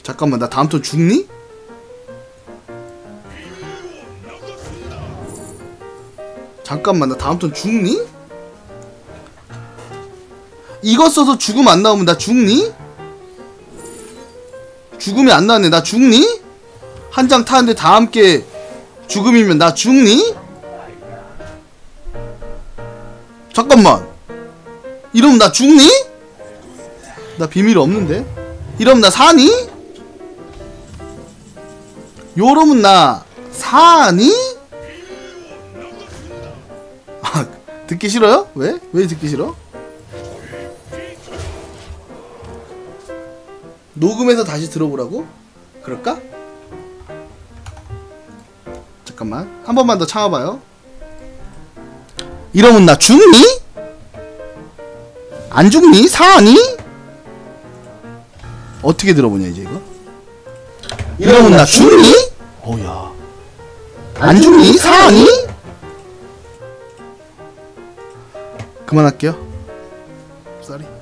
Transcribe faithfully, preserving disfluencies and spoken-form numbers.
잠깐만, 나 다음 턴 죽니? 잠깐만, 나 다음 턴 죽니? 이거 써서 죽음 안 나오면 나 죽니? 죽음이 안 나왔네. 나 죽니? 한 장 타는데 다 함께 죽음이면 나 죽니? 잠깐만, 이러면 나 죽니? 나 비밀 없는데? 이러면 나 사니? 요러면 나 사니? 아, 듣기 싫어요? 왜? 왜 듣기 싫어? 녹음해서 다시 들어보라고? 그럴까? 잠깐만, 한 번만 더 참아봐요. 이러면 나 죽니? 안 죽니? 사니? 어떻게 들어보냐 이제 이거? 이러면 나 죽니? 어우야, 안 죽니? 사니? 그만할게요. 쏘리.